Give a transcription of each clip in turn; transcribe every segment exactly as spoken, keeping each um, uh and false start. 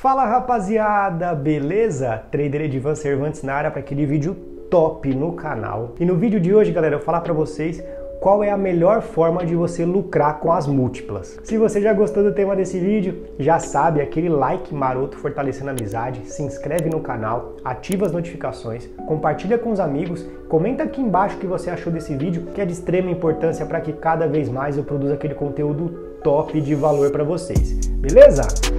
Fala rapaziada, beleza? Trader Edivan Cervantes na área para aquele vídeo top no canal. E no vídeo de hoje, galera, eu vou falar para vocês qual é a melhor forma de você lucrar com as múltiplas. Se você já gostou do tema desse vídeo, já sabe, aquele like maroto fortalecendo a amizade, se inscreve no canal, ativa as notificações, compartilha com os amigos, comenta aqui embaixo o que você achou desse vídeo, que é de extrema importância para que cada vez mais eu produza aquele conteúdo top de valor para vocês. Beleza?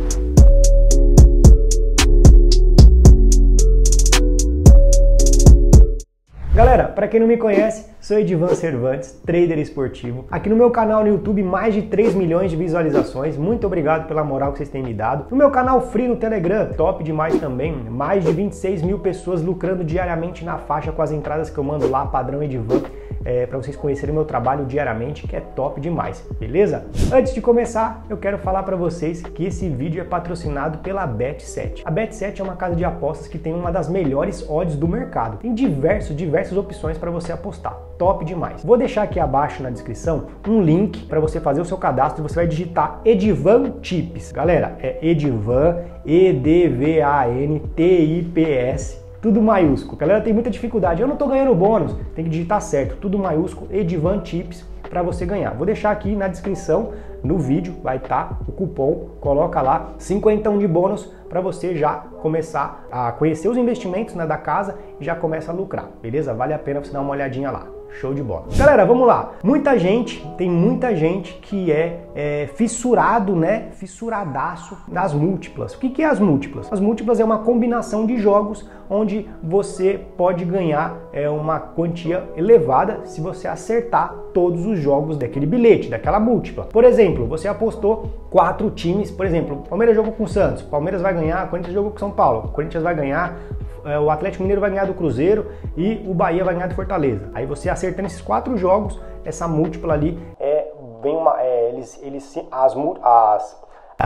Galera, para quem não me conhece, sou Edivan Cervantes, trader esportivo. Aqui no meu canal no YouTube, mais de três milhões de visualizações. Muito obrigado pela moral que vocês têm me dado. No meu canal Free no Telegram, top demais também. Mais de vinte e seis mil pessoas lucrando diariamente na faixa com as entradas que eu mando lá, padrão Edivan. É, para vocês conhecerem meu trabalho diariamente, que é top demais, beleza? Antes de começar, eu quero falar para vocês que esse vídeo é patrocinado pela Bet sete. A Bet sete é uma casa de apostas que tem uma das melhores odds do mercado. Tem diversos, diversas opções para você apostar. Top demais. Vou deixar aqui abaixo na descrição um link para você fazer o seu cadastro. Você vai digitar Edivan Tips. Galera, é Edivan, E D V A N T I P S. Tudo maiúsculo. Galera, tem muita dificuldade. Eu não tô ganhando bônus. Tem que digitar certo. Tudo maiúsculo. Edivan Tips para você ganhar. Vou deixar aqui na descrição, no vídeo, vai estar o cupom. Coloca lá cinquentão de bônus para você já começar a conhecer os investimentos, né, da casa e já começa a lucrar. Beleza? Vale a pena você dar uma olhadinha lá. Show de bola. Galera, vamos lá. Muita gente, tem muita gente que é, é fissurado, né? Fissuradaço das múltiplas. O que, que é as múltiplas? As múltiplas é uma combinação de jogos onde você pode ganhar é, uma quantia elevada se você acertar todos os jogos daquele bilhete, daquela múltipla. Por exemplo, você apostou quatro times, por exemplo, Palmeiras jogou com o Santos, Palmeiras vai ganhar, Corinthians jogou com São Paulo, Corinthians vai ganhar, o Atlético Mineiro vai ganhar do Cruzeiro e o Bahia vai ganhar do Fortaleza. Aí você acertando esses quatro jogos, essa múltipla ali é bem uma, é, eles, eles as as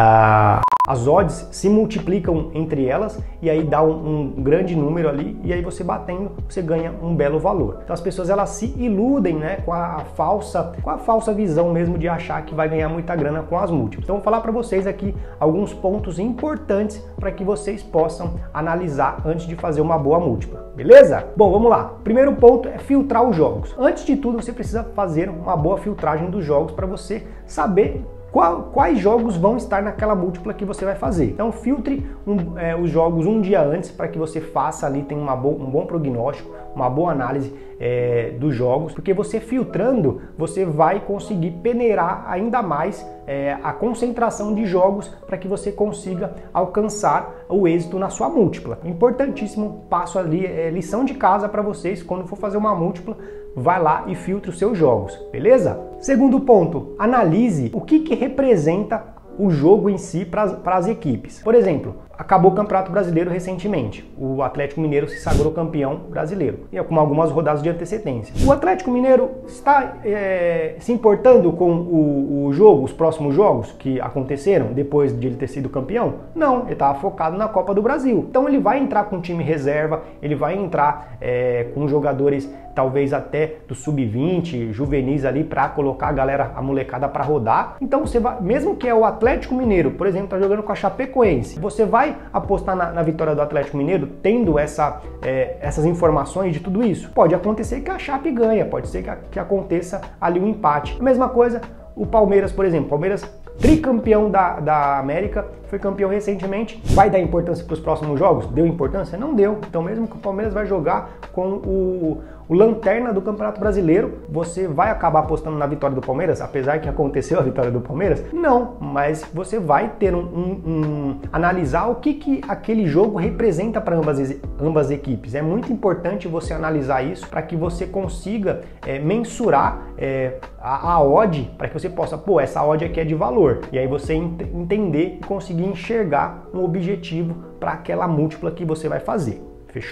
a, as odds se multiplicam entre elas e aí dá um, um grande número ali e aí você batendo, você ganha um belo valor. Então as pessoas elas se iludem, né, com a falsa, com a falsa visão mesmo de achar que vai ganhar muita grana com as múltiplas. Então vou falar para vocês aqui alguns pontos importantes para que vocês possam analisar antes de fazer uma boa múltipla. Beleza? Bom, vamos lá. Primeiro ponto é filtrar os jogos. Antes de tudo, você precisa fazer uma boa filtragem dos jogos para você saber Qual, quais jogos vão estar naquela múltipla que você vai fazer. Então filtre um, é, os jogos um dia antes para que você faça ali, tenha uma bo um bom prognóstico, uma boa análise é, dos jogos, porque você filtrando, você vai conseguir peneirar ainda mais é, a concentração de jogos para que você consiga alcançar o êxito na sua múltipla. Importantíssimo passo ali, é, lição de casa para vocês, quando for fazer uma múltipla, vai lá e filtre os seus jogos, beleza? Segundo ponto, analise o que, que representa o jogo em si para as equipes. Por exemplo, acabou o Campeonato Brasileiro recentemente. O Atlético Mineiro se sagrou campeão brasileiro, e com algumas rodadas de antecedência. O Atlético Mineiro está é, se importando com o, o jogo, os próximos jogos que aconteceram depois de ele ter sido campeão? Não, ele estava focado na Copa do Brasil. Então ele vai entrar com time reserva, ele vai entrar é, com jogadores talvez até do sub vinte, juvenis ali, para colocar a galera, a molecada para rodar. Então você vai, mesmo que é o Atlético Mineiro, por exemplo, tá jogando com a Chapecoense, você vai apostar na, na vitória do Atlético Mineiro tendo essa, é, essas informações de tudo isso? Pode acontecer que a Chape ganha, pode ser que, a, que aconteça ali um empate. A mesma coisa o Palmeiras, por exemplo, Palmeiras tricampeão da, da América, foi campeão recentemente, vai dar importância para os próximos jogos? Deu importância? Não deu. Então mesmo que o Palmeiras vai jogar com o, o lanterna do Campeonato Brasileiro, você vai acabar apostando na vitória do Palmeiras, apesar que aconteceu a vitória do Palmeiras? Não, mas você vai ter um, um, um analisar o que, que aquele jogo representa para ambas, ambas equipes. É muito importante você analisar isso para que você consiga é, mensurar é, a, a odd, para que você possa, pô, essa odd aqui é de valor. E aí você ent entender e conseguir enxergar um objetivo para aquela múltipla que você vai fazer. Fechou?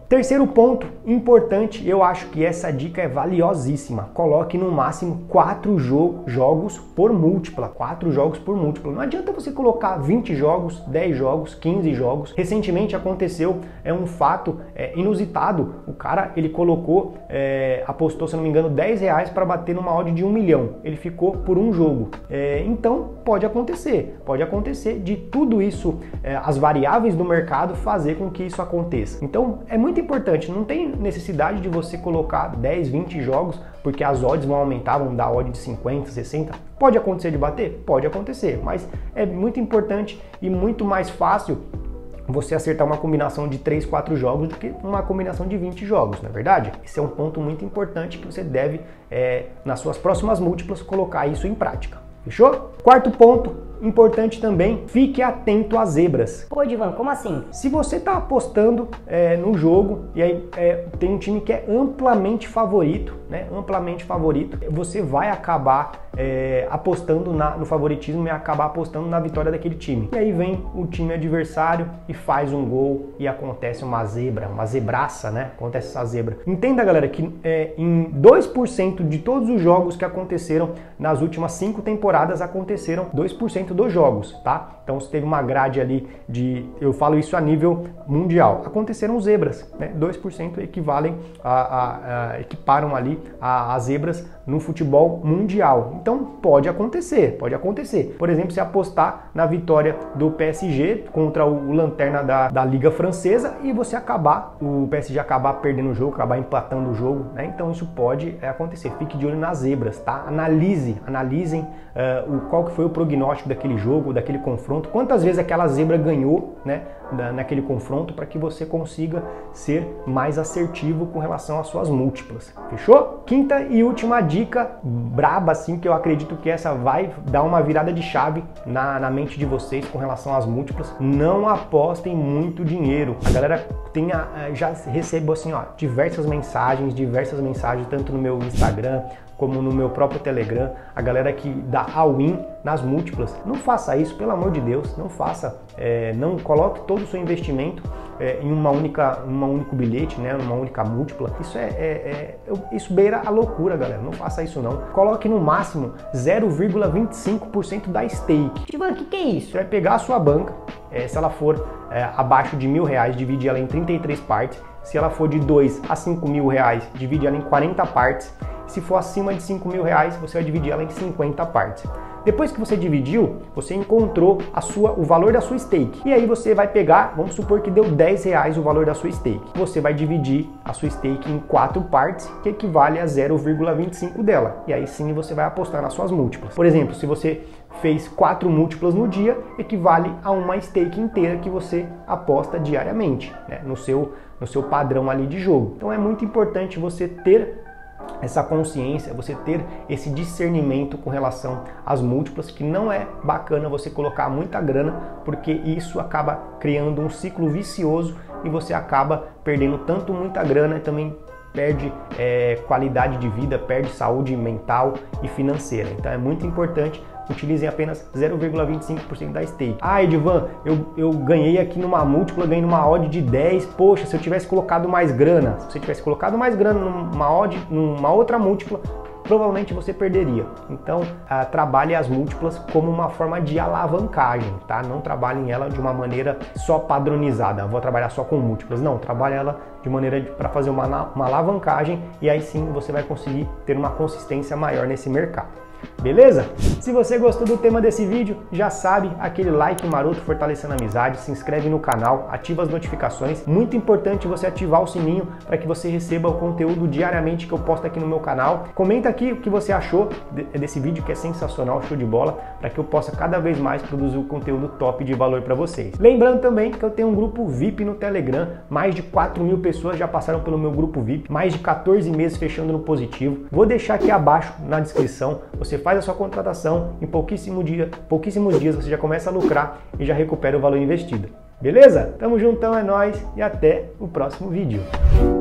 Terceiro ponto importante, eu acho que essa dica é valiosíssima. Coloque no máximo quatro jo jogos por múltipla. quatro jogos por múltipla. Não adianta você colocar vinte jogos, dez jogos, quinze jogos. Recentemente aconteceu é um fato é, inusitado. O cara, ele colocou, é, apostou, se não me engano, dez reais para bater numa odd de um milhão. Ele ficou por um jogo. É, então, pode acontecer. Pode acontecer de tudo isso, é, as variáveis do mercado fazer com que isso aconteça. Então, é muito importante. Não tem necessidade de você colocar dez, vinte jogos, porque as odds vão aumentar, vão dar odd de cinquenta, sessenta. Pode acontecer de bater? Pode acontecer, mas é muito importante e muito mais fácil você acertar uma combinação de três, quatro jogos do que uma combinação de vinte jogos, não é verdade? Esse é um ponto muito importante que você deve, é, nas suas próximas múltiplas, colocar isso em prática. Fechou? Quarto ponto importante também, fique atento às zebras. Pô, Edivan, como assim? Se você está apostando é, no jogo e aí é, tem um time que é amplamente favorito, né? Amplamente favorito, você vai acabar é, apostando na, no favoritismo e acabar apostando na vitória daquele time. E aí vem o time adversário e faz um gol e acontece uma zebra, uma zebraça, né? Acontece essa zebra. Entenda, galera, que é, em dois por cento de todos os jogos que aconteceram nas últimas cinco temporadas aconteceram dois por cento dos jogos, tá? Então, se teve uma grade ali de, eu falo isso a nível mundial, aconteceram zebras, né? dois por cento equivalem a, a, a equiparam ali a, a zebras no futebol mundial. Então, pode acontecer, pode acontecer. Por exemplo, se apostar na vitória do P S G contra o, o lanterna da, da Liga Francesa e você acabar, o P S G acabar perdendo o jogo, acabar empatando o jogo, né? Então, isso pode é, acontecer. Fique de olho nas zebras, tá? Analise, analisem uh, o, qual que foi o prognóstico daquele jogo, daquele confronto, quantas vezes aquela zebra ganhou, né, da, naquele confronto, para que você consiga ser mais assertivo com relação às suas múltiplas. Fechou? Quinta e última dica braba, assim, que eu acredito que essa vai dar uma virada de chave na, na mente de vocês com relação às múltiplas. Não apostem muito dinheiro. A galera tem a, já recebo assim, ó, diversas mensagens, diversas mensagens, tanto no meu Instagram como no meu próprio Telegram, a galera que dá all-in nas múltiplas. Não faça isso, pelo amor de Deus, não faça, é, não coloque todo o seu investimento é, em uma única, uma único bilhete, né, uma única múltipla. Isso é, é, é, isso beira a loucura, galera, não faça isso não. Coloque no máximo zero vírgula vinte e cinco por cento da stake. Edivan, o que, que é isso? Você vai pegar a sua banca, é, se ela for é, abaixo de mil reais, divide ela em trinta e três partes. Se ela for de dois a cinco mil reais, divide ela em quarenta partes. Se for acima de cinco mil reais, você vai dividir ela em cinquenta partes. Depois que você dividiu, você encontrou a sua, o valor da sua stake. E aí você vai pegar, vamos supor que deu dez reais o valor da sua stake. Você vai dividir a sua stake em quatro partes, que equivale a zero vírgula vinte e cinco dela. E aí sim você vai apostar nas suas múltiplas. Por exemplo, se você fez quatro múltiplas no dia, equivale a uma stake inteira que você aposta diariamente, né, no seu, no seu padrão ali de jogo. Então é muito importante você ter essa consciência, você ter esse discernimento com relação às múltiplas, que não é bacana você colocar muita grana, porque isso acaba criando um ciclo vicioso e você acaba perdendo tanto muita grana e também perde é, qualidade de vida, perde saúde mental e financeira. Então é muito importante, utilizem apenas zero vírgula vinte e cinco por cento da stake. Ah, Edivan, eu, eu ganhei aqui numa múltipla, ganhei numa odd de dez, poxa, se eu tivesse colocado mais grana, se você tivesse colocado mais grana numa odd, numa outra múltipla, provavelmente você perderia. Então, ah, trabalhe as múltiplas como uma forma de alavancagem, tá? Não trabalhem ela de uma maneira só padronizada, vou trabalhar só com múltiplas. Não, trabalhe ela de maneira para fazer uma, uma alavancagem e aí sim você vai conseguir ter uma consistência maior nesse mercado. Beleza? Se você gostou do tema desse vídeo, já sabe, aquele like maroto fortalecendo a amizade, se inscreve no canal, ativa as notificações. Muito importante você ativar o sininho para que você receba o conteúdo diariamente que eu posto aqui no meu canal. Comenta aqui o que você achou desse vídeo, que é sensacional, show de bola, para que eu possa cada vez mais produzir o conteúdo top de valor para vocês. Lembrando também que eu tenho um grupo V I P no Telegram, mais de quatro mil pessoas já passaram pelo meu grupo V I P, mais de quatorze meses fechando no positivo. Vou deixar aqui abaixo na descrição. Você faz a sua contratação, em pouquíssimo dia, pouquíssimos dias você já começa a lucrar e já recupera o valor investido. Beleza? Tamo juntão, é nóis e até o próximo vídeo.